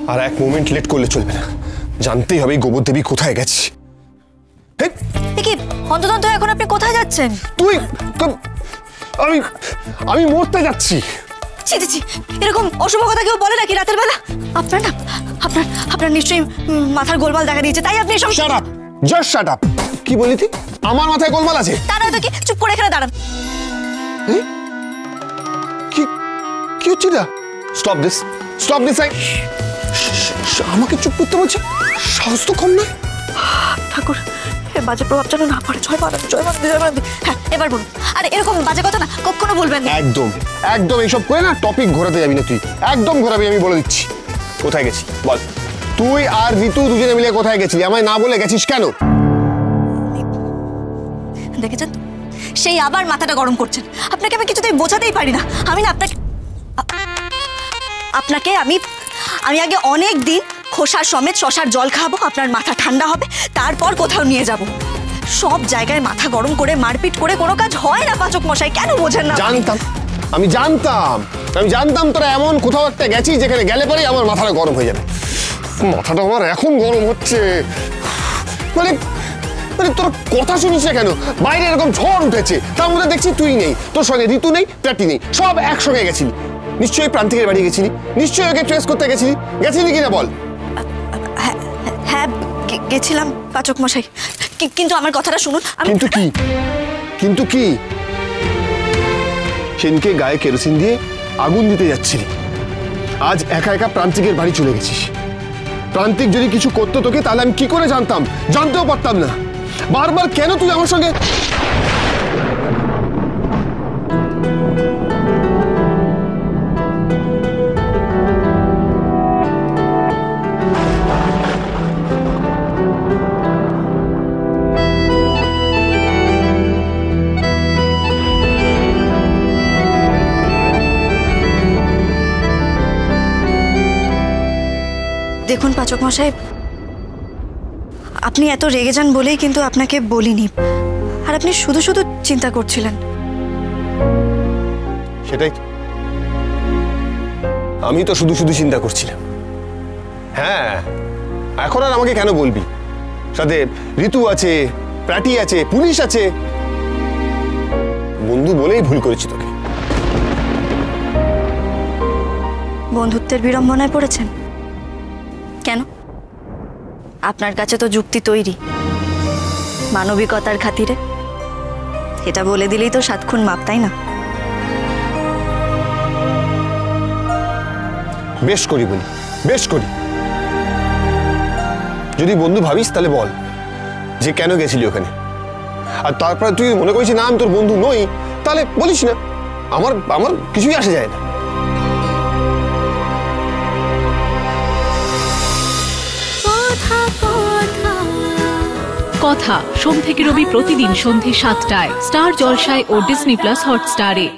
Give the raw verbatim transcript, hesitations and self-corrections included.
আর এক moment late করলে চলবে না, জানতেই হবে গোবর দেবী কোথায় গেছে। কি অন্তত এখন আপনি কোথায় যাচ্ছেন? তুই আমি আমি মরতে যাচ্ছি। ছি ছি ছি, এরকম অশুভ কথা কেউ বলে নাকি রাতের বেলা? আপনার না আপনার আপনার নিশ্চয়ই মাথার গোলমাল দেখা দিয়েছে, তাই আপনি এসব। Shut up, just shut up. কি বলি তুই? আমার মাথায় গোলমাল আছে? তা নয় তো কি, চুপ করে এখানে দাঁড়ান। কি কি হচ্ছে না? Stop this, stop this. আমাকে চুপ করতে বলছে, সাহস তো কম নয়। ঠাকুর, বাজে প্রভাব যেন না পড়ে। জয় মা, জয় মা, জয় মা। হ্যাঁ, এবার বলুন। আরে এরকম বাজে কথা না কখনো বলবেন না। একদম একদম এইসব করে না টপিক ঘোরাতে যাবি না তুই, একদম ঘোরাবি, আমি বলে দিচ্ছি। কোথায় গেছি বল? তুই আর ঋতু দুজনে মিলে কোথায় গেছিলি? আমায় না বলে গেছিস কেন? দেখেছেন তো, সেই আবার মাথাটা গরম করছেন। আপনাকে আমি কিছুতেই বোঝাতেই পারি না। আমি না আপনাকে আপনাকে আমি আমি আগে অনেক দিন খোসার সমেত শশার জল খাবো, আপনার মাথা ঠান্ডা হবে, তারপর কোথাও নিয়ে যাব। সব জায়গায় মাথা গরম করে মারপিট করে কোনো কাজ হয় না পাচক মশাই, কেন বোঝেন না? জানতাম, আমি জানতাম আমি জানতাম তোরা এমন কোথাও একটা গেছিস যেখানে গেলে পরেই আমার মাথাটা গরম হয়ে যাবে। মাথাটা আমার এখন গরম হচ্ছে। মানে মানে তোর কথা শুনিস না কেন? বাইরে এরকম ঝড় উঠেছে, তার মধ্যে দেখছি তুই নেই, তোর সঙ্গে ঋতু নেই, প্রাটি নেই, সব একসঙ্গে গেছিলি। নিশ্চয়ই প্রান্তিকের বাড়ি গেছিলি, নিশ্চয়ই ওকে ট্রেস করতে গেছিলি। গেছিলি কিনা বল? হ্যাঁ গেছিলাম পাচক মশাই, কিন্তু আমার কথাটা শুনুন। কিন্তু কি? কিন্তু কি? সেদিনকে গায়ে কেরোসিন দিয়ে আগুন দিতে যাচ্ছিলি, আজ একা একা প্রান্তিকের বাড়ি চলে গেছিস। প্রান্তিক যদি কিছু করতো তোকে, তাহলে আমি কি করে জানতাম? জানতেও পারতাম না। বারবার কেন তুই আমার সঙ্গে? দেখুন পাচক মশাই, আপনি এত রেগে যান বলেই কিন্তু আপনাকে বলিনি, আর আপনি শুধু শুধু চিন্তা করছিলেন। সেটাই আমি তো শুধু শুধু চিন্তা করছিলাম। হ্যাঁ, এখন আর আমাকে কেন বলবি? সাথে ঋতু আছে, প্রাটি আছে, পুলিশ আছে। বন্ধু বলেই ভুল করেছি তোকে। বন্ধুত্বের বিড়ম্বনায় পড়েছেন কেন? আপনার কাছে তো যুক্তি তৈরি, মানবিকতার খাতিরে। এটা বলে দিলেই তো সাত খুন মাপ, তাই না? বেশ করি বলি, বেশ করি। যদি বন্ধু ভাবিস তাহলে বল যে কেন গেছিলি ওখানে। আর তারপরে তুই মনে করিস না আমি তোর বন্ধু নই, তাহলে বলিস না। আমার আমার কিছুই আসে যায় না। কথা সোম থেকে রবি প্রতিদিন সন্ধ্যে সাতটায় স্টার জলসায় ও ডিজনি প্লাস হটস্টারে।